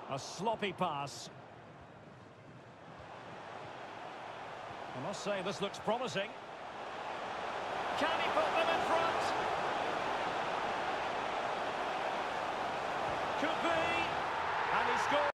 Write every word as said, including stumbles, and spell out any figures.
A sloppy pass. I must say, this looks promising. Can he put them in front? Could be. And he scores.